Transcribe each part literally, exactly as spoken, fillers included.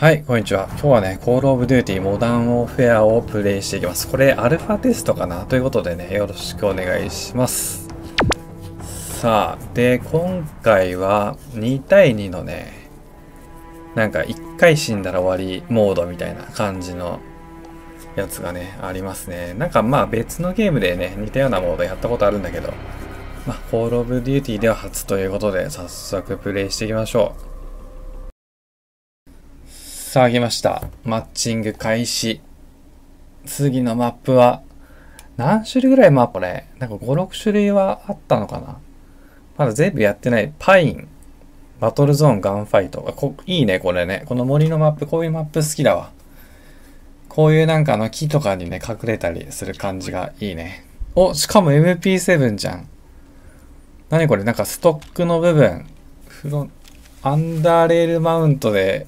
はい、こんにちは。今日はね、コールオブデューティーモダンウォーフェアをプレイしていきます。これ、アルファテストかなということでね、よろしくお願いします。さあ、で、今回はにたいにのね、なんかいっかい死んだら終わりモードみたいな感じのやつがね、ありますね。なんかまあ別のゲームでね、似たようなモードやったことあるんだけど、まあ、コールオブデューティーでは初ということで、早速プレイしていきましょう。さあ、来ました。マッチング開始。次のマップは、何種類ぐらいマップね、なんかご、ろく種類はあったのかな。まだ全部やってない。パイン、バトルゾーン、ガンファイト。こいいね、これね。この森のマップ、こういうマップ好きだわ。こういうなんかあの木とかにね、隠れたりする感じがいいね。お、しかも エムピーセブン じゃん。何これ、なんかストックの部分。フロン、アンダーレールマウントで、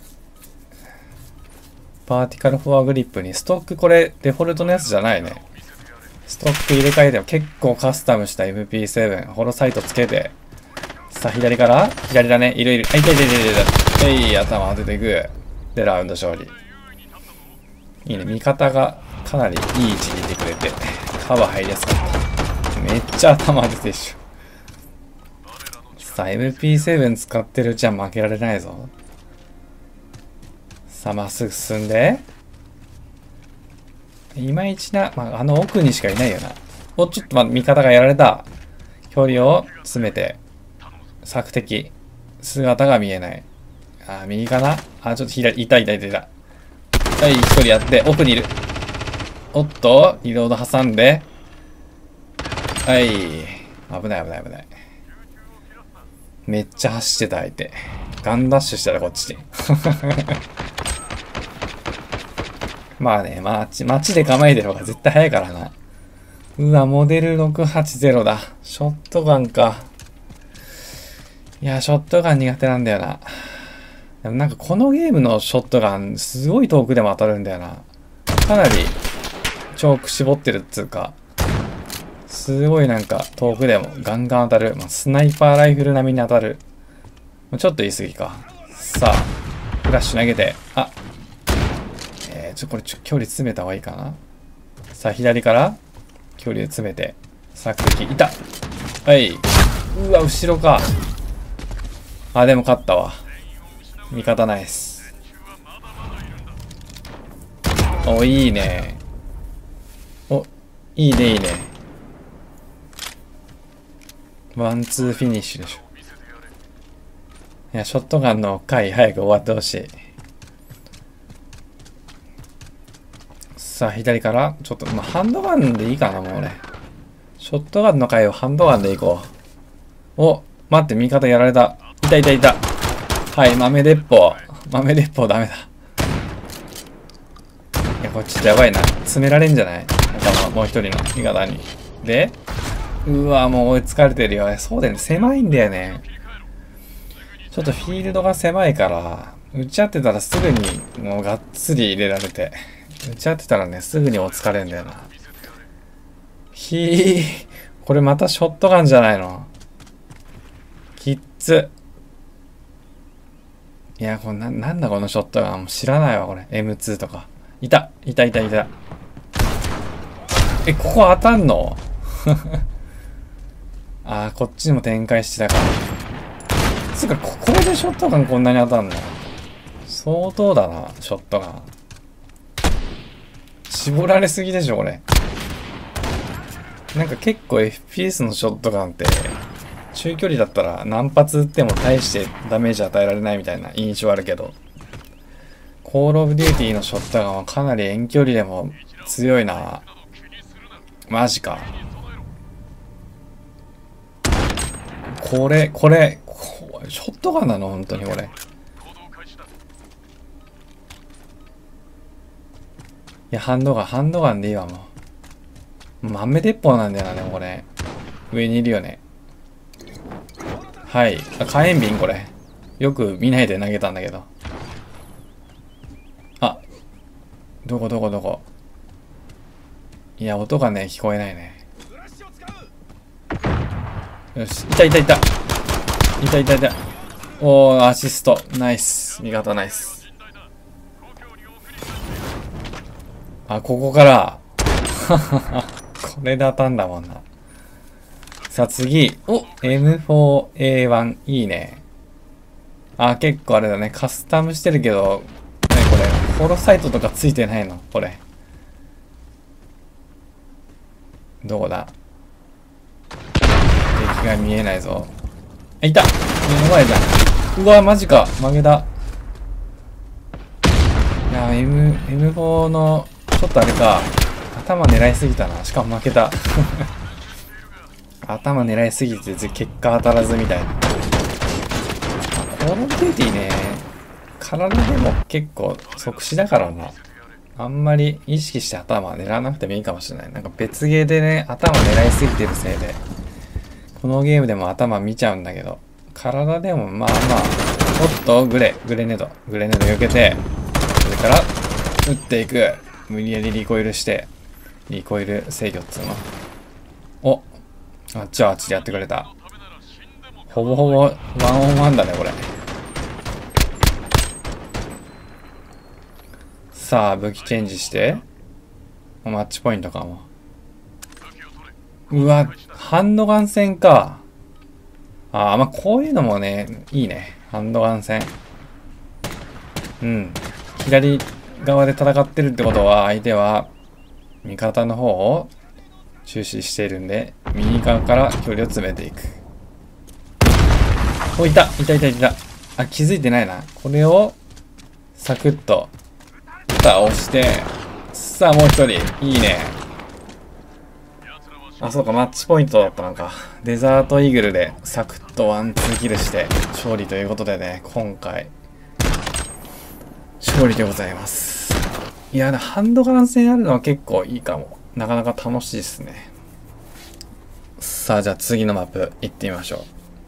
パーティカルフォアグリップにストック、これデフォルトのやつじゃないね。ストック入れ替えても結構カスタムした エムピーセブン ホロサイトつけて、さあ左から左だね、いるいる、あ、いたいたいたいた、えい、頭当てていく。でラウンド勝利。いいね、味方がかなりいい位置にいてくれてカバー入りやすかった。めっちゃ頭当ててるしょ。さあ エムピーセブン 使ってるうちは負けられないぞ。さあ、まっすぐ進んで。いまいちな、まあ、あの奥にしかいないよな。お、ちょっとま、味方がやられた。距離を詰めて。索敵。姿が見えない。あ、右かなあ、ちょっと左、いたいたいたいた。はい、一人やって、奥にいる。おっと、リロード挟んで。はい。危ない危ない危ない。めっちゃ走ってた相手。ガンダッシュしたらこっちに。まあね、街、街で構えてる方が絶対早いからな。うわ、モデルろくはちゼロだ。ショットガンか。いや、ショットガン苦手なんだよな。でもなんかこのゲームのショットガン、すごい遠くでも当たるんだよな。かなり、チョーク絞ってるっつうか、すごいなんか遠くでもガンガン当たる。まあ、スナイパーライフル並みに当たる。ちょっと言い過ぎか。さあ、フラッシュ投げて、あ、えー、ちょ、これちょ、距離詰めた方がいいかな。さあ、左から距離を詰めて、索敵、いた。はい。うわ、後ろか。あ、でも勝ったわ。味方ナイス。お、いいね。お、いいね、いいね。ワンツーフィニッシュでしょ。いや、ショットガンの回早く終わってほしい。さあ、左から、ちょっと、まあ、ハンドガンでいいかな、もうね。ショットガンの回をハンドガンでいこう。お、待って、味方やられた。いたいたいた。はい、豆鉄砲。豆鉄砲ダメだ。いや、こっちってやばいな。詰められんじゃない頭、もう一人の味方に。で、うわ、もう追いつかれてるよ。そうだよね、狭いんだよね。ちょっとフィールドが狭いから、打ち合ってたらすぐにもうがっつり入れられて、打ち合ってたらね、すぐにお疲れんだよな。ひー、これまたショットガンじゃないの。きっつ。いや、これな、なんだこのショットガン。もう知らないわ、これ。エムツー とか。いた、いたいたいた。え、ここ当たんのあー、こっちにも展開してたから。つうか、ここでショットガンこんなに当たんの相当だな、ショットガン。絞られすぎでしょ、これ。なんか結構 エフピーエス のショットガンって、中距離だったら何発撃っても大してダメージ与えられないみたいな印象あるけど、コールオブデューティーのショットガンはかなり遠距離でも強いな。マジか。これ、これ、こショットガンなの本当にこれ。いや、ハンドガン、ハンドガンでいいわ、もう。豆鉄砲なんだよな、でもこれ。上にいるよね。はい。あ、火炎瓶これ。よく見ないで投げたんだけど。あ。どこどこどこ。いや、音がね、聞こえないね。よし。いたいたいた。いたいたいた。おー、アシスト。ナイス。味方ナイス。 あ、ここから。これで当たんだもんな。さあ次。お エムフォーエーワン。いいね。あ、結構あれだね。カスタムしてるけど、ね、これ、ホロサイトとかついてないのこれ。どこだ敵が見えないぞ。あ、いた目の前じゃん。うわ、マジか。負けた。いや、M、エムフォー の、ちょっとあれか。頭狙いすぎたな。しかも負けた。頭狙いすぎて結果当たらずみたいな。コールオブデューティーね、体でも結構即死だからな。あんまり意識して頭狙わなくてもいいかもしれない。なんか別ゲーでね、頭狙いすぎてるせいで、このゲームでも頭見ちゃうんだけど、体でもまあまあ、おっと、グレ、グレネード、グレネード避けて、それから、撃っていく。無理やりリコイルして、リコイル制御っつうの。お、あっちはあっちでやってくれた。ほぼほぼワンオンワンだね、これ。さあ、武器チェンジして。マッチポイントかも。うわ、ハンドガン戦か。ああ、まあ、こういうのもね、いいね。ハンドガン戦。うん。左側で戦ってるってことは、相手は、味方の方を注視しているんで、右側から距離を詰めていく。お、いたいたいたいた。あ、気づいてないな。これを、サクッと、倒して、さあもう一人。いいね。あ、そうか、マッチポイントだったのか。デザートイーグルでサクッとワンツーキルして勝利ということでね、今回、勝利でございます。いや、ハンドガン戦あるのは結構いいかも。なかなか楽しいですね。さあ、じゃあ次のマップ行ってみましょ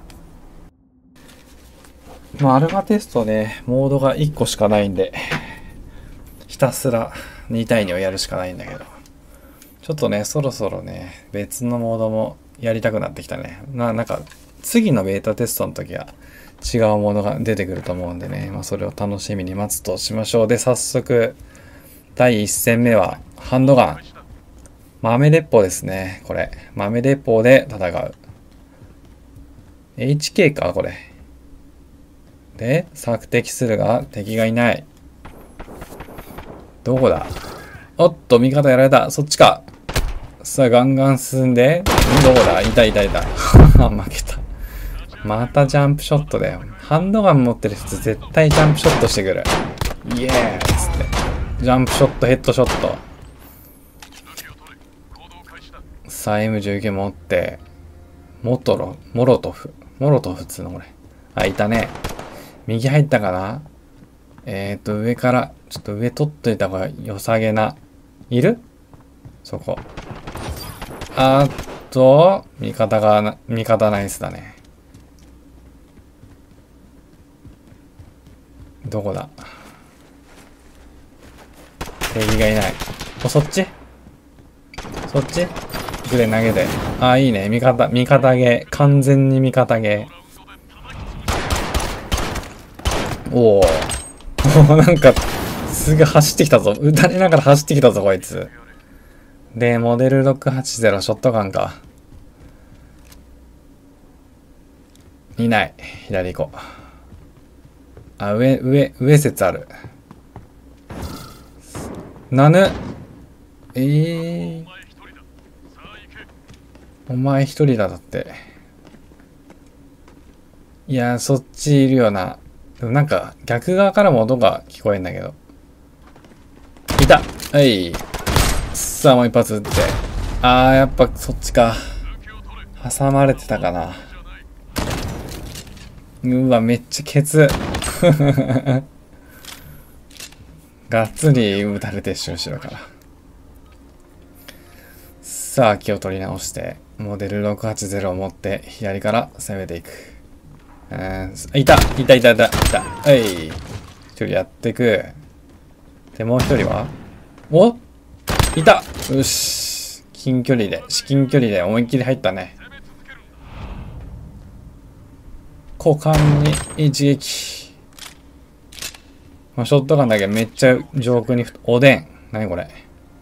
う。まあ、アルファテストね、モードがいっこしかないんで、ひたすらに対にをやるしかないんだけど。ちょっとね、そろそろね、別のモードもやりたくなってきたね。な、なんか、次のベータテストの時は違うモードが出てくると思うんでね、まあそれを楽しみに待つとしましょう。で、早速、だいいち戦目は、ハンドガン。豆鉄砲ですね、これ。豆鉄砲で戦う。エイチケー か、これ。で、索敵するが敵がいない。どこだ？おっと、味方やられた。そっちか。さあ、ガンガン進んで。どこだ？いたいたいた。負けた。またジャンプショットだよ。ハンドガン持ってる人絶対ジャンプショットしてくる。イエーイつって。ジャンプショット、ヘッドショット。さあ、エムじゅうきゅう 持って。モトロ、モロトフ。モロトフっつうのこれ。あ、いたね。右入ったかな？えーと、上から、ちょっと上取っといた方が良さげな。いる？そこ。あーっと、味方が、味方ナイスだね。どこだ？敵がいない。お、そっち？そっち？グレ投げて。あー、いいね。味方、味方ゲー。完全に味方ゲー。おー。もうなんか、すぐ走ってきたぞ。撃たれながら走ってきたぞ、こいつ。で、モデルろくはちゼロショットガンか。いない。左行こう。あ、上、上、上説ある。なぬ。えー。お前一人だ、だって。いや、そっちいるよな。でもなんか、逆側からも音が聞こえんだけど。いた！はい。さあ、もう一発撃って。あー、やっぱそっちか。挟まれてたかな。うわ、めっちゃケツ。がっつり撃たれてっしょ、後ろから。さあ、気を取り直して、モデルろくはちゼロを持って左から攻めていく。うん、いたいたいたいたいた。はい。一人やってく。で、もう一人はおいたよし。近距離で、至近距離で思いっきり入ったね。股間に一撃。まあ、ショットガンだけどめっちゃ上空に、おでん。何これ。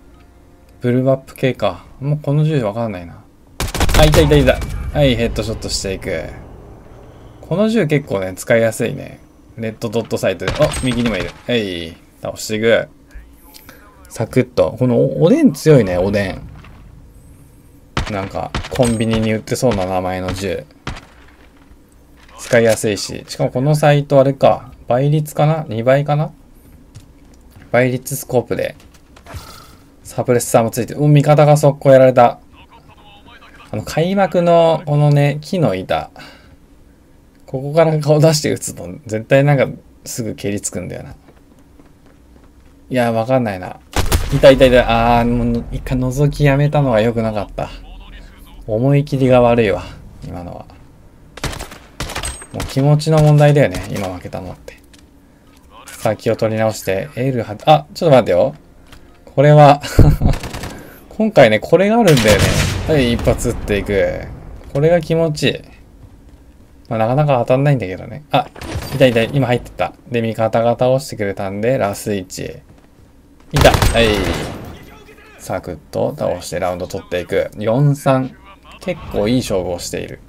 ブルーマップ系か。もうこの銃わかんないな。あ、いたいたいた。はい、ヘッドショットしていく。この銃結構ね、使いやすいね。レッドドットサイトで。あ、右にもいる。はい。倒していく。サクッと。このお、おでん強いね、おでん。なんか、コンビニに売ってそうな名前の銃。使いやすいし。しかもこのサイトあれか。倍率かな ?に 倍かな倍率スコープで。サプレッサーもついてる。うん、味方が速攻やられた。あの、開幕の、このね、木の板。ここから顔出して撃つと、絶対なんか、すぐ蹴りつくんだよな。いや、わかんないな。いたいたいた。あー、もう、一回覗きやめたのが良くなかった。思い切りが悪いわ。今のは。もう気持ちの問題だよね。今負けたのって。さあ、気を取り直して。エールは、あ、ちょっと待ってよ。これは、今回ね、これがあるんだよね。はい、一発撃っていく。これが気持ちいい。まあ、なかなか当たんないんだけどね。あ、いたいた、今入ってた。で、味方が倒してくれたんで、ラスいち。いた。はい。サクッと倒してラウンド取っていく。よんさん。結構いい勝負をしている。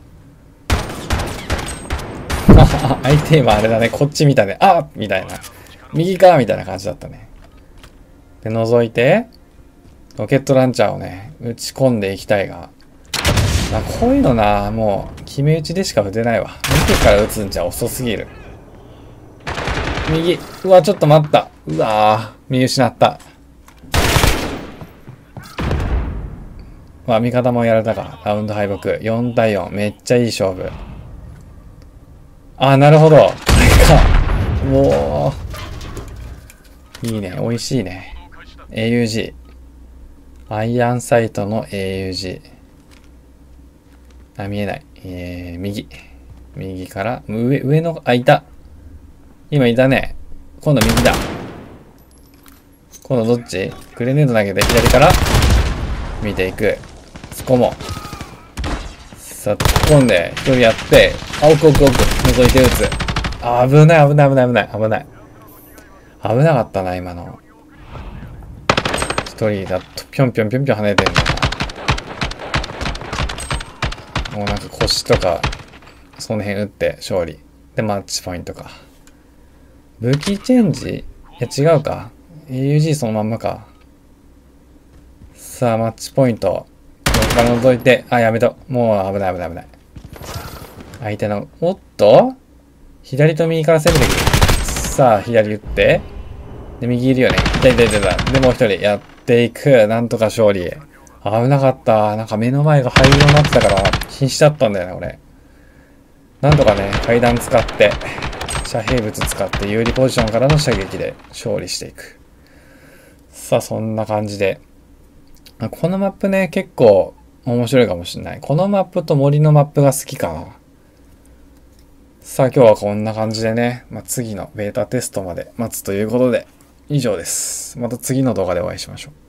相手今あれだね。こっち見たね。あみたいな。右かみたいな感じだったね。で、覗いて、ロケットランチャーをね、打ち込んでいきたいが。まあ、こういうのな、もう、決め打ちでしか打てないわ。見てから打つんじゃ遅すぎる。右。うわ、ちょっと待った。うわぁ、見失った。まあ、味方もやられたか。ラウンド敗北。よんたいよん。めっちゃいい勝負。あー、なるほど。これか。もう。いいね。美味しいね。エーユージー。アイアンサイトの エーユージー。あ、見えない。えー、右。右から、上、上の、あ、いた。今いたね。今度右だ。今度どっち？グレネード投げて左から見ていく。そこも。さあ、突っ込んで、一人やって、あ、奥奥奥、覗いて撃つ。あ、危ない危ない危ない危ない危ない。危なかったな、今の。一人だと、ぴょんぴょんぴょんぴょん跳ねてんだな。もうなんか腰とか、その辺打って勝利。で、マッチポイントか。武器チェンジ？いや違うか。エーユージー そのまんまか。さあ、マッチポイント。横から覗いて、あ、やめと。もう危ない危ない危ない。相手の、おっと左と右から攻めてくる。さあ、左打って。で、右いるよね。痛い痛い痛い痛い。で、もう一人やっていく。なんとか勝利。危なかった。なんか目の前が灰色になってたから、瀕死だったんだよね、俺。なんとかね、階段使って、遮蔽物使って有利ポジションからの射撃で勝利していく。さあ、そんな感じで。このマップね、結構面白いかもしれない。このマップと森のマップが好きかな。さあ、今日はこんな感じでね、まあ、次のベータテストまで待つということで、以上です。また次の動画でお会いしましょう。